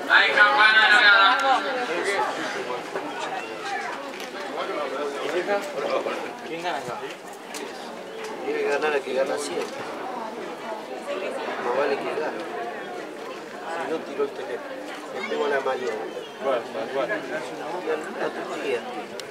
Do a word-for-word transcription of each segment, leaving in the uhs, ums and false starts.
Hay campana de largada. ¿Quién gana acá? Tiene que ganar a que gana siempre. No vale que gane. Si no tiró el teléfono. Le pego a la Mariana. Bueno, bueno. A tu tía.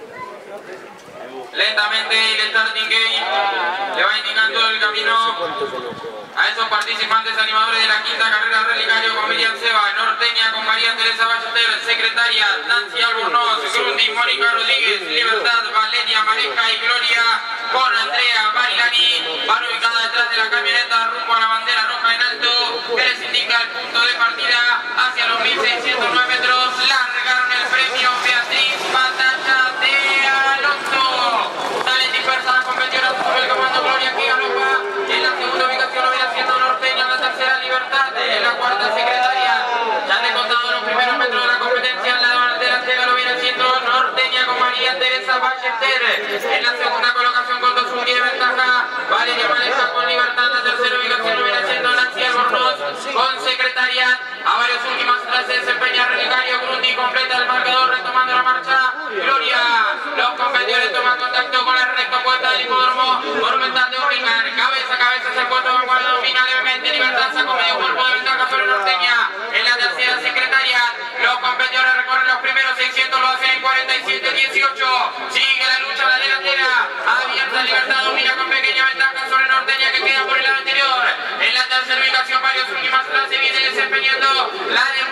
Lentamente el starting gate le va indicando el camino a esos participantes animadores de la quinta carrera relicario con Miriam Seba, Norteña con María Teresa Ballester, secretaria Nancy Albornoz, Grundy, Mónica Rodríguez, Libertad, Valeria, Mareja y Gloria con Andrea Marilani. Van ubicadas detrás de la camioneta rumbo a la bandera roja en alto que les indica el punto de partida hacia los mil seiscientos nueve metros. Largaron el premio Beatriz Batalla de Alonso. Salen dispersas las competidoras sobre el comando Gloria que galopa. En la segunda ubicación lo viene haciendo Norteña, en la tercera Libertad, en la cuarta Secretaria. Ya han descontado los primeros metros de la competencia. En la delantera lo viene haciendo Norteña con María Teresa Ballester. En la segunda colocación con dos unidades de ventaja Valeria Maneja con Libertad. En la tercera ubicación lo viene haciendo Nancy Albornoz con Secretaria. A varias últimas atrás se desempeña Relicario. Grundy completa el marcador retomando la marcha. Gloria, los competidores toman contacto con la recta puerta del hipódromo Monumental de Urlingan. Cabeza a cabeza se encuentra vanguardia, domina levemente Libertad, saca medio cuerpo de ventaja sobre Norteña. En la tercera Secretaria, los competidores recorren los primeros seiscientos, lo hacen en cuarenta y siete dieciocho. Sigue la lucha a la delantera. Abierta Libertad, domina con pequeña ventaja sobre Norteña que queda por el lado anterior. En la tercera ubicación, varios últimas atrás se viene desempeñando la de